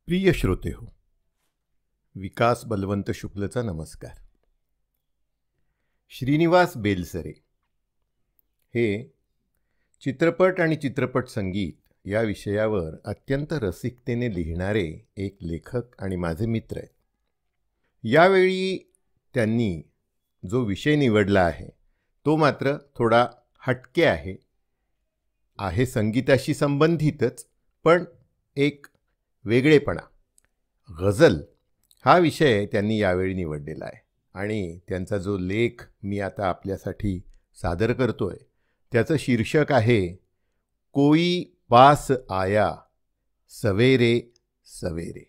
प्रिय श्रोते हो, विकास बलवंत शुक्लचा नमस्कार. श्रीनिवास बेलसरे हे चित्रपट आणि चित्रपट संगीत या विषयावर अत्यंत रसिकतेने लिहिणारे एक लेखक आणि माझे मित्र आहेत. यावेळी त्यांनी जो विषय निवडला आहे तो मात्र थोडा हटके आहे संगीताशी संबंधितच, पण एक वेगळेपणा. गझल हा विषय त्यांनी यावेळी निवडलेला आहे आणि त्यांचा जो लेख मी आता आपल्यासाठी सादर करतोय त्याचं शीर्षक आहे कोई पास आया सवेरे सवेरे.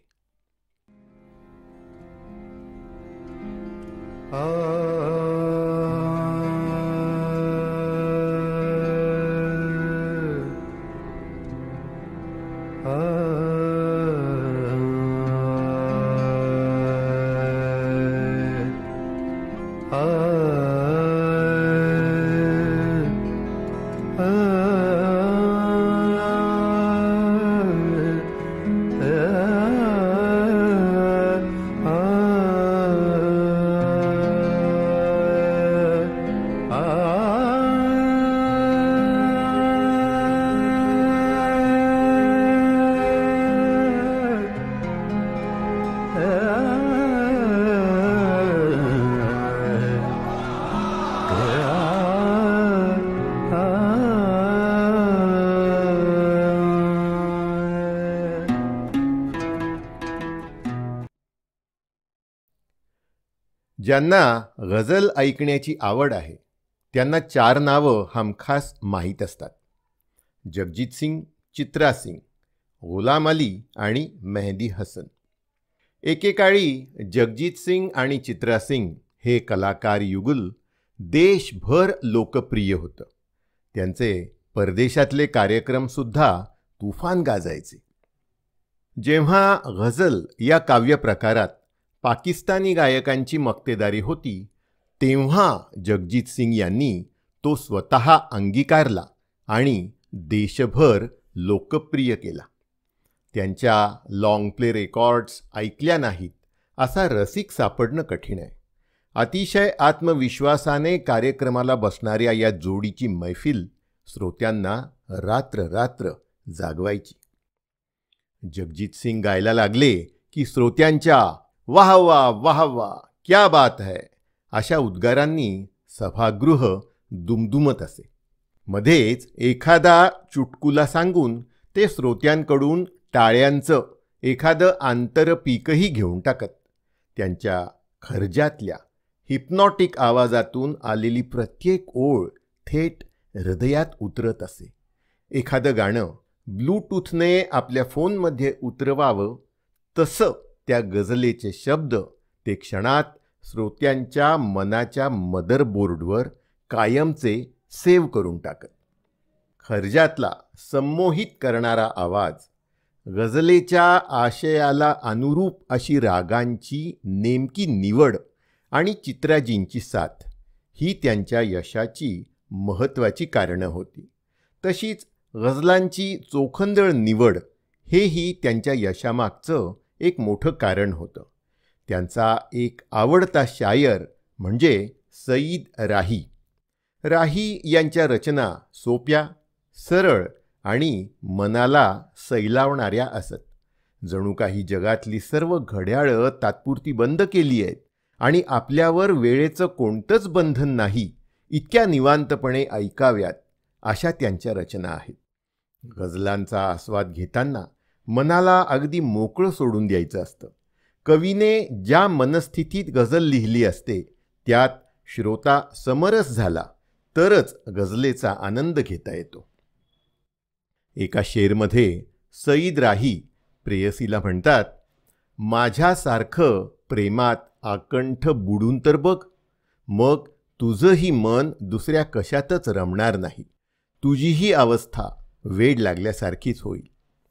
ज्यांना गझल ऐकण्याची आवड आहे त्यांना 4 नावं हमखास माहीत असतात: जगजीत सिंग, चित्रा सिंग, गुलाम अली आणि मेहदी हसन. एकेकाळी जगजीत सिंग आणि चित्रा सिंग हे कलाकार युगुल देशभर लोकप्रिय होतं. त्यांचे परदेशातले कार्यक्रमसुद्धा तुफान गाजायचे. जेव्हा गझल या काव्यप्रकारात पाकिस्तानी गायकांची मक्तेदारी होती तेव्हा जगजीत सिंग यांनी तो स्वतः अंगीकारला आणि देशभर लोकप्रिय केला. त्यांच्या लाँग प्ले रेकॉर्ड्स ऐकल्या नाहीत असा रसिक सापडणं कठीण आहे. अतिशय आत्मविश्वासाने कार्यक्रमाला बसणाऱ्या या जोडीची मैफिल श्रोत्यांना रात्र रात्र जागवायची. जगजीत सिंग गायला लागले की श्रोत्यांच्या वाह वाह वाह वाह क्या बात है अशा उद्गारांनी सभागृह दुमदुमत असे. मध्येच एखादा चुटकुला सांगून ते श्रोत्यांकडून टाळ्यांचं एखादं आंतरपीकही घेऊन टाकत. त्यांच्या खर्जातल्या हिप्नॉटिक आवाजातून आलेली प्रत्येक ओळ थेट हृदयात उतरत असे. एखादं गाणं ब्लूटूथने आपल्या फोनमध्ये उतरवावं तसं त्या गझलेचे शब्द ते क्षणात श्रोत्यांच्या मनाच्या मदरबोर्डवर कायमचे सेव्ह करून टाकत. खर्जातला संमोहित करणारा आवाज, गझलेच्या आशयाला अनुरूप अशी रागांची नेमकी निवड आणि चित्राजींची साथ ही त्यांच्या यशाची महत्त्वाची कारणं होती. तशीच गझलांची चोखंदळ निवड हेही त्यांच्या यशामागचं एक मोठं कारण होतं. त्यांचा एक आवडता शायर म्हणजे सईद राही. राही यांच्या रचना सोप्या, सरळ आणि मनाला सैलावणाऱ्या असत. जणू काही जगातली सर्व घड्याळं तात्पुरती बंद केली आहेत आणि आपल्यावर वेळेचं कोणतंच बंधन नाही इतक्या निवांतपणे ऐकाव्यात अशा त्यांच्या रचना आहेत. गझलांचा आस्वाद घेताना मनाला अगदी मोकळं सोडून द्यायचं असतं. कवीने ज्या मनस्थितीत गझल लिहिली असते त्यात श्रोता समरस झाला तरच गझलेचा आनंद घेता येतो. एका शेरमध्ये सईद राही प्रेयसीला म्हणतात, माझ्यासारखं प्रेमात आकंठ बुडून तर बघ, मग तुझंही मन दुसऱ्या कशातच रमणार नाही. तुझीही अवस्था वेड लागल्यासारखीच होईल.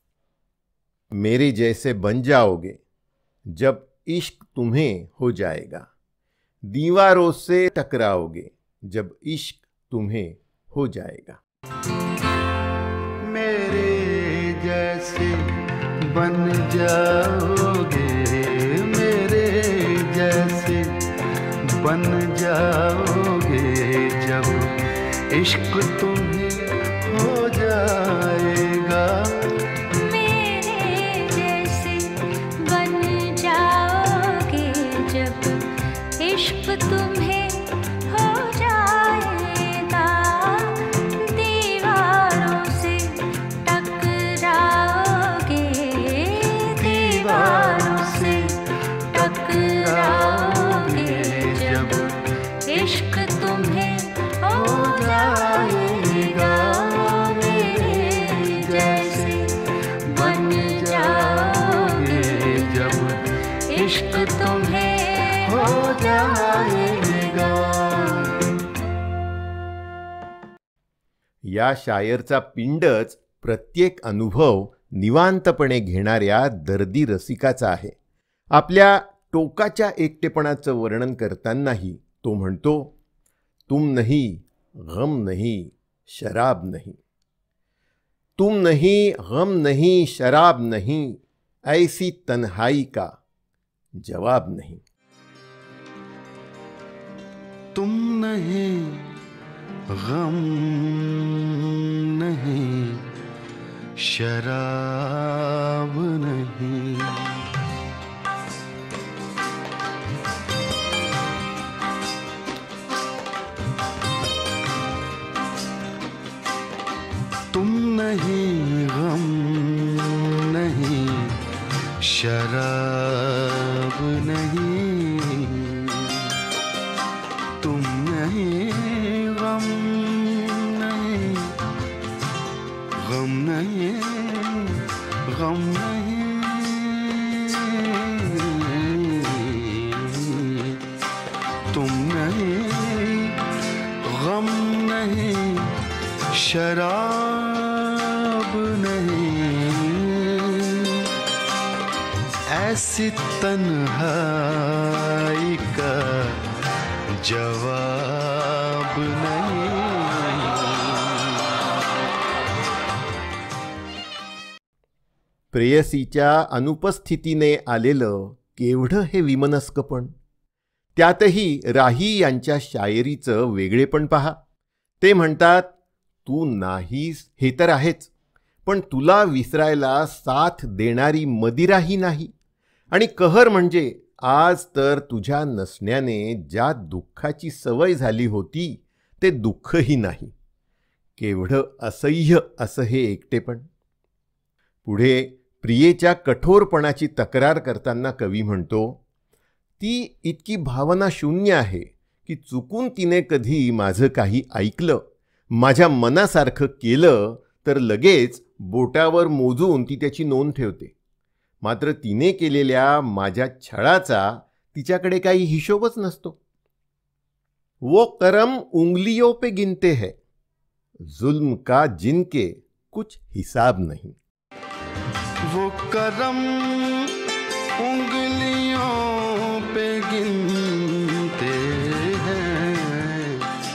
मेरे जैसे बन जाओगे जब इश्क तुम्हें हो जाएगा, दीवारों से टकराओगे जब इश्क तुम्हें हो जाएगा. मेरे जैसे बन जाओगे, मेरे जैसे बन जाओगे जब इश्क तुम्हें हो जाएगा। मेरे जैसे बन जाओगे जब इश्क तुम्हें हो जाएगा। दीवारों से टकराओगे, दीवारों से टकराओगे जब इश्क तुम्हें हो जाएगा। मेरे जैसे बन जाओगे जब इश्क तुम्हें हो जाएगा। या शायरचा पिंडच प्रत्येक अनुभव निवांतपणे घेणाऱ्या दर्दी रसिकाचा आहे. आपल्या टोकाच्या एकटेपणाचं वर्णन करतानाही तो म्हणतो, तुम नहीं, गम नहीं, शराब नहीं. तुम नहीं, गम नहीं, शराब नहीं, ऐसी तन्हाई का जवाब नहीं. तुम नहीं, गम नहीं, शराब नहीं. तुम नहीं, गम नहीं, शराब नहीं. तुम नहीं, गम नहीं, गम नहीं, गम नहीं. तुम नहीं, गम नहीं, शराब नहीं. ऐसी तन्हाई का जवाब नहीं. प्रेयसीच्या अनुपस्थितीने आलेलं केवढं हे विमनस्कपण. त्यातही राही यांच्या शायरीचं वेगळेपण पहा. ते म्हणतात, तू नाहीस हे तर आहेच, पण तुला विसरायला साथ देणारी मदिराही नाही. आणि कहर म्हणजे आज तर तुझ्या नसण्याने ज्या दुःखाची सवय झाली होती ते दुःखही नाही. केवढं असह्य असं हे एकटेपण. पुढे प्रियेच्या कठोरपणाची तक्रार करताना कवी म्हणतो, ती इतकी भावना शून्य आहे की चुकून तिने कधी माझं काही ऐकलं, माझ्या मनासारखं केलं तर लगेच बोटावर मोजून ती त्याची नोंद ठेवते. मात्र तिने केलेल्या माझ्या छळाचा तिच्याकडे काही हिशोबच नसतो. वो करम उंगलियों पे गिनते हैं, जुल्म का जिनके कुछ हिसाब नहीं. वो करम उंगलियों पे गिनते हैं,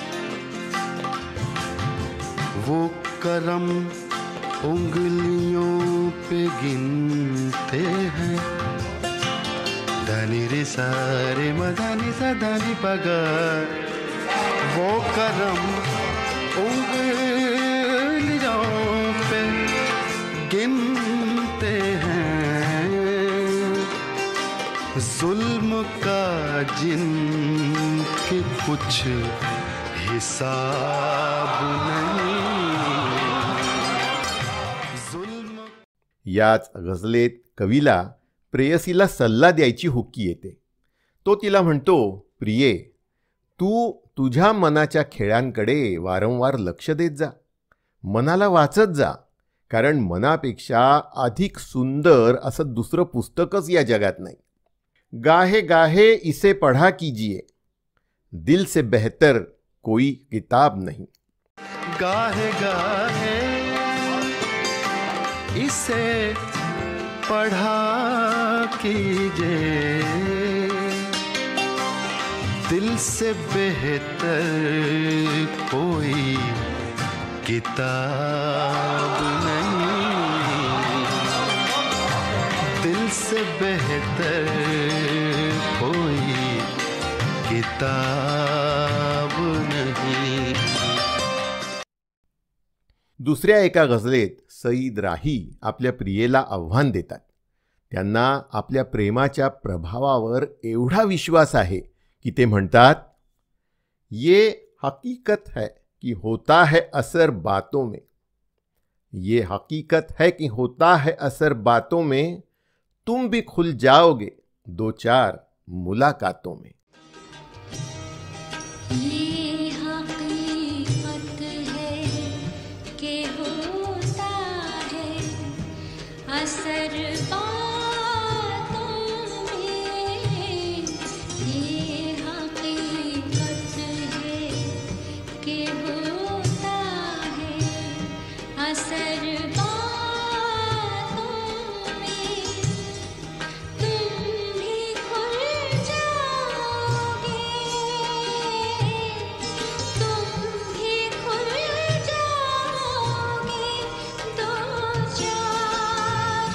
वो करम उंगलियों पे गिनते हैं. दानी रे सारे मदानी सा दानी पगा. वो करम उंगलियों पे गिनते हैं, जुल्म का जिनके कुछ हिसाब नहीं. याच गझलेत कवीला प्रेयसीला सल्ला द्यायची हुक्की येते. तो तिला म्हणतो, प्रिये, तू तुझ्या मनाच्या खेळांकडे वारंवार लक्ष देत जा. मनाला वाचत जा, कारण मनापेक्षा अधिक सुंदर असं दुसरं पुस्तकच या जगात नाही. गाहे गाहे इसे पढ़ा कीजिए, दिल से बेहतर कोई किताब नहीं. गाहे गाहे इसे पढ़ा कीजिए, दिल से बेहतर कोई किताब नहीं. से बेहतर कोई किताब नहीं। दुसऱ्या एका गझलेत सईद राही आपल्या प्रियेला आव्हान देतात. त्यांना आपल्या प्रेमाच्या प्रभावावर एवढा विश्वास आहे की ते म्हणतात, ये हकीकत है कि होता है असर बातों में, ये हकीकत है कि होता है असर बातों में, तुम भी खुल जाओगे दो चार मुलाकातों में. ये हकीकत है कि होता है असर बातों में, ये हकीकत है कि होता है असर बातों में, तुम भी खुल जाओगे, तुम भी खुल जाओगे दो चार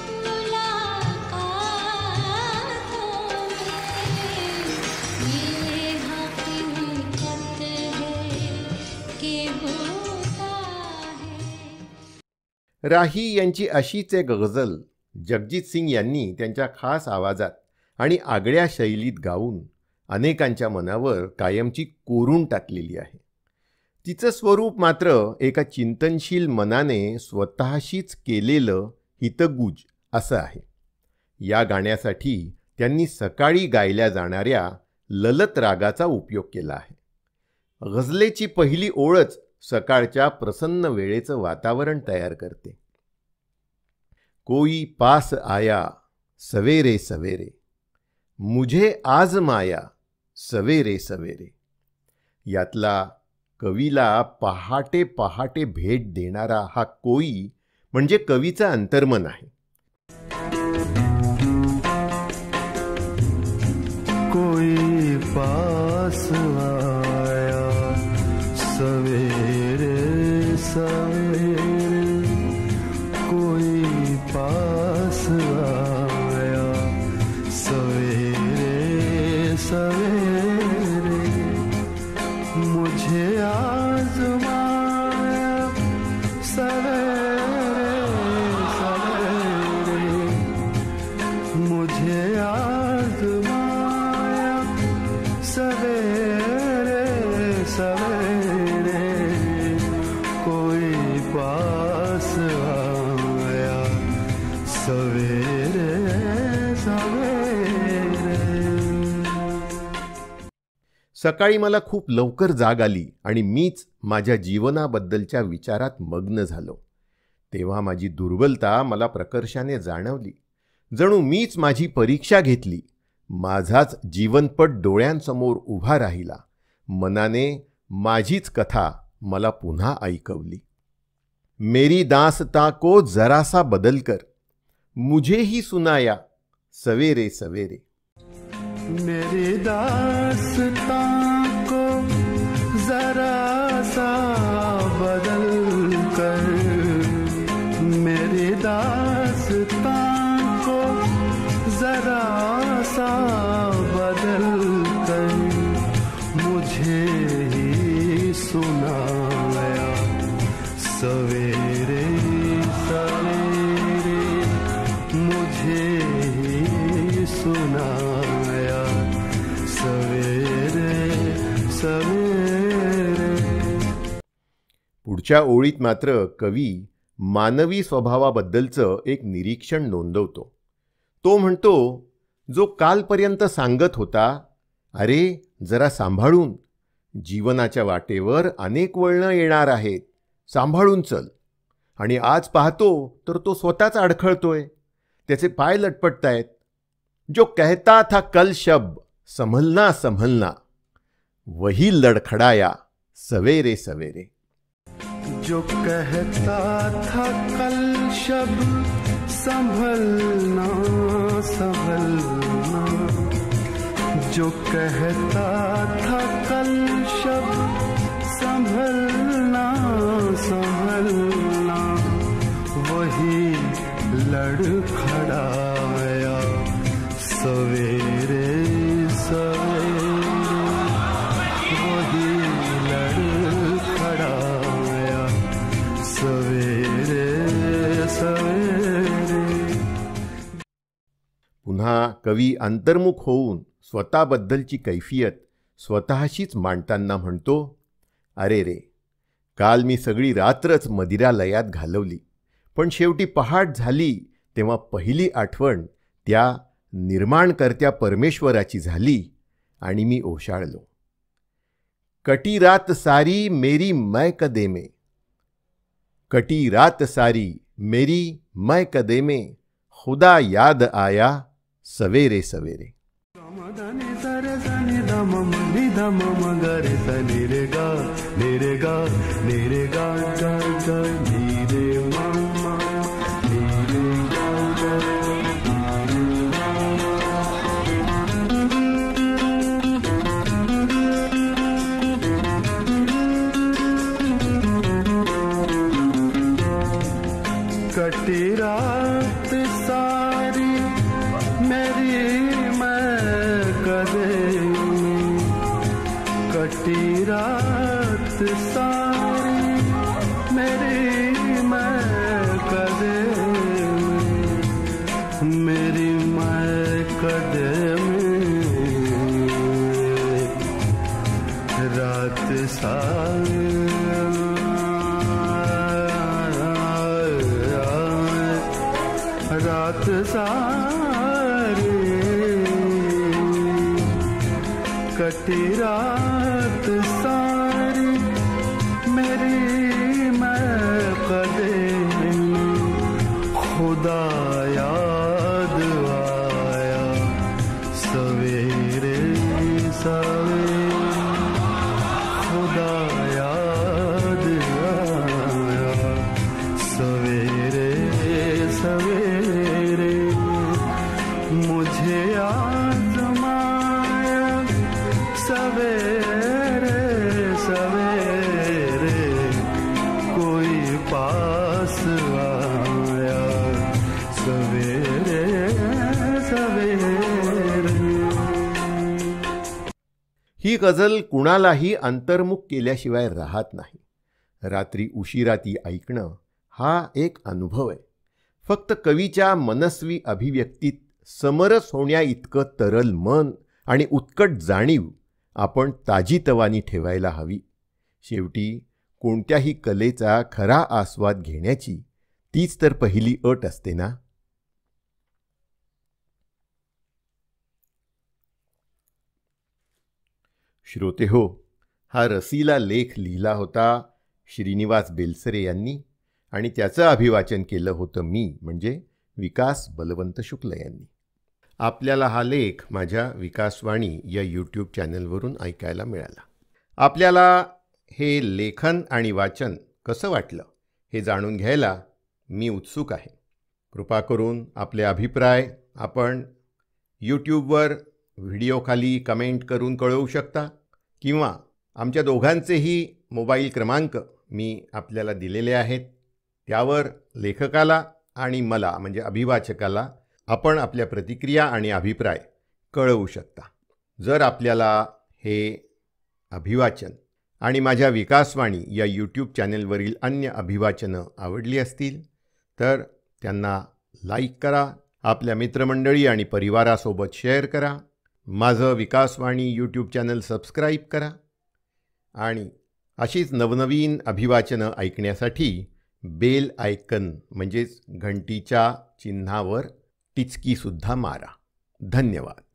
मुलाकातों में, ये हकीकत है कि होता है. राही यांची अशीच एक गझल जगजीत सिंग यांनी त्यांच्या खास आवाजात आणि आगळ्या शैलीत गाऊन अनेकांच्या मनावर कायमची कोरून टाकलेली आहे. तिचं स्वरूप मात्र एका चिंतनशील मनाने स्वतःशीच केलेलं हितगुज असं आहे. या गाण्यासाठी त्यांनी सकाळी गायल्या जाणाऱ्या ललत रागाचा उपयोग केला आहे. गझलेची पहिली ओळच सकाळच्या प्रसन्न वेळेचं वातावरण तयार करते. कोई पास आया सवेरे सवेरे, मुझे आजमाया सवेरे सवेरे. यातला कवीला पहाटे पहाटे भेट देणारा हा कोई म्हणजे कवीचं अंतर्मन आहे. कोई पास आया सवेरे सवेरे, कोई पास आया सवेरे सवेरे, मुझे आज़माया सवेरे सवेरे, मुझे आज़माया सवेरे सवेरे, कोई पास आया सवेरे सवेरे. सकाळी मला खूप लवकर जाग आली आणि मीच माझ्या जीवनाबद्दलच्या विचारात मग्न झालो. तेव्हा माझी दुर्बलता मला प्रकर्षाने जाणवली. जणू मीच माझी परीक्षा घेतली. माझाच जीवनपट डोळ्यांसमोर उभा राहिला. मनाने माझीच कथा मला पुन्हा ऐकवली. मेरी दास्तां को जरा सा बदल कर, मुझे ही सुनाया सवेरे सवेरे. मेरी दास्तां को जरा सा बदल कर, मेरी दास्तां को जरा सा बदल कर, मुझे ही सुनाया सवेरे सवेरे, मुझे ही सुनाया सवेरे सवेरे. पुढच्या ओळीत मात्र कवी मानवी स्वभावाबद्दलचं एक निरीक्षण नोंदवतो. तो म्हणतो, जो कालपर्यंत सांगत होता, अरे जरा सांभाळून, जीवनाच्या वाटेवर अनेक वळणं येणार आहेत, सांभाळून चल, आणि आज पाहतो तर तो स्वतःच अडखळतोय, त्याचे पाय लटपटतायत. जो कहता था कल शब संभलना संभलना, वही लड़खड़ाया सवेरे सवेरे. जो कहता था कल शब संभलना संभलना, जो कहता था कल शब संभलना संभलना, वही लड़खड़ाया सवेरे सवेरे वही लड़खड़ाया, सवेरे सवेरे. पुन्हा कवी अंतर्मुख होऊन स्वतःबद्दलची कैफियत स्वतःशीच मांडताना म्हणतो, अरे रे, काल मी सगळी रात्रच मदिरालयात घालवली, पण शेवटी पहाट झाली तेव्हा पहिली आठवण त्या निर्माणकर्त्या परमेश्वराची झाली आणि मी ओशाळलो. कटी रात सारी मेरी मैं कदे में, कटी रात सारी मेरी मैं कदे में, खुदा याद आया सवेरे सवेरे. धनी सरे सनी धम नि धम मगरे सनी रे गा नि रे गा नि रे गा गा गा नि रे मम्मा नि रे गा गा. कटी रात सारी मेरी कटी रात सारी मेरी मैं कदे में, मेरी मैं कदे में, रात सारी रात सारी कटी रात सारी मेरी मैं कदे में, खुदा याद आया सवेरे सवेरे, खुदा याद आया सवेरे सवेरे. मुझे आज़माया सवेरे सवेरे, कोई पास आया सवेरे सवेरे. ही गझल कुणालाही अंतर्मुख केल्याशिवाय राहत नाही. रात्री उशिरा ती ऐकणं हा एक अनुभव आहे. फक्त कवीच्या मनस्वी अभिव्यक्तीत समरस होण्या इतकं तरल मन आणि उत्कट जाणीव आपण ताजीतवानी ठेवायला हवी. शेवटी कोणत्याही कलेचा खरा आस्वाद घेण्याची तीच तर पहिली अट असते ना. श्रोते हो, हा रसीला लेख लिहिला होता श्रीनिवास बेलसरे यांनी आणि त्याचं अभिवाचन केलं होतं मी, म्हणजे विकास बलवंत शुक्ल यांनी. आपल्याला हा लेख माझ्या विकासवाणी या यूट्यूब चॅनलवरून ऐकायला मिळाला. आपल्याला हे लेखन आणि वाचन कसं वाटलं हे जाणून घ्यायला मी उत्सुक आहे. कृपा करून आपले अभिप्राय आपण यूट्यूबवर व्हिडिओखाली कमेंट करून कळवू शकता, किंवा आमच्या दोघांचेही मोबाईल क्रमांक मी आपल्याला दिलेले आहेत. त्यावर लेखकाला आणि मला म्हणजे अभिवाचकाला आपण आपल्या प्रतिक्रिया आणि अभिप्राय कळवू शकता. जर आपल्याला हे अभिवाचन आणि माझ्या विकासवाणी या यूट्यूब चॅनलवरील अन्य अभिवाचनं आवडली असतील तर त्यांना लाईक करा, आपल्या मित्रमंडळी आणि परिवारासोबत शेअर करा, माझं विकासवाणी यूट्यूब चॅनल सबस्क्राईब करा आणि अशीच नवनवीन अभिवाचनं ऐकण्यासाठी बेल आयकन म्हणजेच घंटीच्या चिन्हावर टिचकीसुद्धा मारा. धन्यवाद.